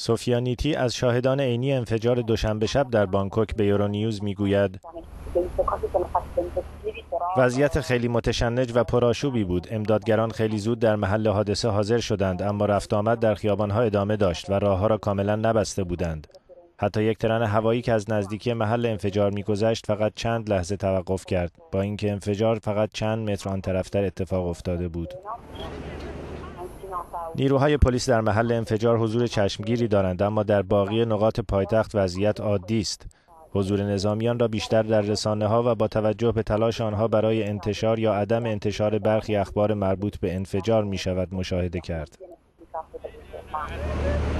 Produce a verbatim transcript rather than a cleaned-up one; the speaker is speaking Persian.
سوفیا نیتی از شاهدان عینی انفجار دوشنبه شب در بانکوک به یورونیوز میگوید وضعیت خیلی متشنج و پرآشوبی بود. امدادگران خیلی زود در محل حادثه حاضر شدند، اما رفت آمد در خیابان‌ها ادامه داشت و راه‌ها را کاملا نبسته بودند. حتی یک ترن هوایی که از نزدیکی محل انفجار می‌گذشت فقط چند لحظه توقف کرد، با اینکه انفجار فقط چند متر آن طرفتر اتفاق افتاده بود. نیروهای پلیس در محل انفجار حضور چشمگیری دارند، اما در باقی نقاط پایتخت وضعیت عادی است. حضور نظامیان را بیشتر در رسانه‌ها و با توجه به تلاش آنها برای انتشار یا عدم انتشار برخی اخبار مربوط به انفجار می‌شود مشاهده کرد.